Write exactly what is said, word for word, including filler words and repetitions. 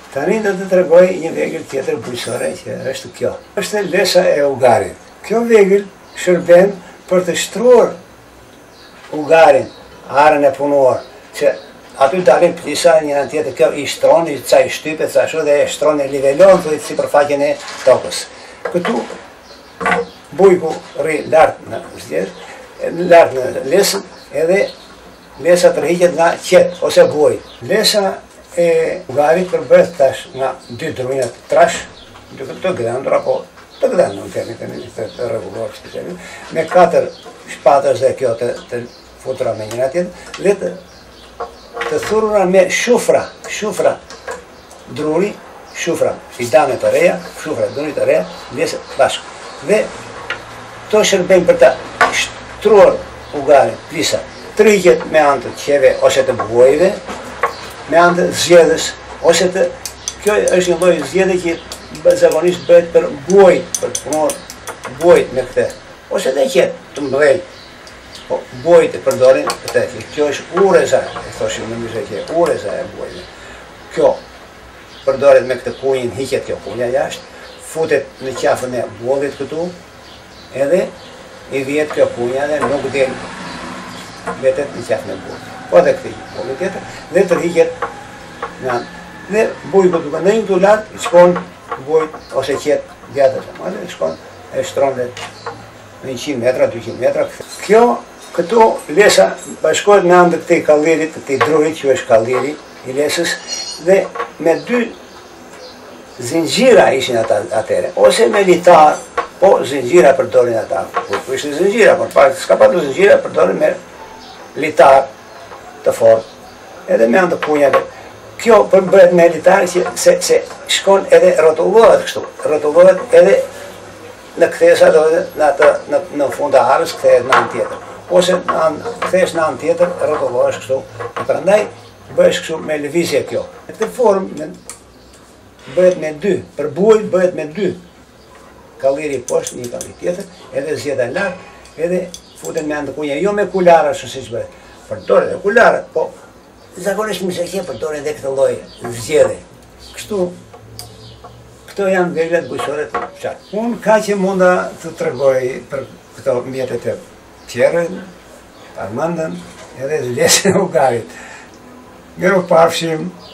Tani do të tregoj një vegël tjetër bujqësore që është kjo. Është lesha e ugarit. Kjo vegël shërben për të shtruar ugarin, arën e punuar, që aty dalin plisa një në tjetër, kjo i shtron, i ca i shtypet, ca shu dhe e shtron e livelon të si përfaqen e tokës. Këtu bujku rri lartë në zgjedh, lartë në lesën, edhe lesa tërhiqet nga qetë ose buj. Lesa e ugarit përbëhet tash nga dy drunjat trash, duke të gdhendura, po të gdhendur në termin të rregulluar specialisht, me katër shpatës dhe kjo të, të futura me njëra tjetër, dhe të, të thurura me shufra, shufra druri, shufra i dame të reja, shufra druri të reja, lesë bashkë. Dhe to shërbejnë për të shtruar ugarin, plisa, tërhiqet me anë të qeve ose të buajve, me anë të zgjedhës, ose të, kjo është një lloj zgjedhje që zakonisht bëhet për buajt, për të punuar buajt me këtë, ose dhe qetë të mbëdhej, po buajt e përdorin këtë, kjo është ureza, e thoshim në mishë që ureza e buajve. Kjo përdoret me këtë punjin, hiqet kjo punja jashtë, futet në qafën e bollit këtu, edhe i vjet kjo punja dhe nuk del vetet në qafën e bollit. Po dhe këtë bollit tjetër, dhe tërhiqet në anë. Dhe bujku duke në një të lartë, shkon bujt ose qetë gjatës e madhe, shkon e shtron dhe në njëqind metra, dyqind metra. Kjo, këtu lesa bashkohet në anë të këtij kallirit, të këtij drurit që është kalliri i lesës, dhe me dy zinxhira ishin ata atëre, ose me litar, po zinxhira përdorin ata. Po ishte zinxhira, por pak s'ka patur zinxhira, përdorin me litar të fortë, edhe me anë të punjave. Kjo përbëhet me litar që se, se shkon edhe rrotullohet kështu, rrotullohet edhe në kthesa do në atë në, në fund të arës kthehet në anë tjetër. Ose në anë kthesh në anë tjetër, rrotullohesh kështu. E prandaj bëhesh kështu me lëvizje kjo. Në këtë formë bëhet me dy, për bujë bëhet me dy. Kalliri poshtë, një kallir tjetër, edhe zgjedha lart, edhe futen me anë të punje, jo me kulara ashtu siç bëhet. Përdoret edhe kulara, po zakonisht më shekje përdoret edhe këtë lloj zgjedhje. Kështu, këto janë veglat bujqësore të fshatit. Unë ka që munda të tregoj për këto mjetet e tjerën, armandën, edhe lesën e ugarit. Miru pafshim.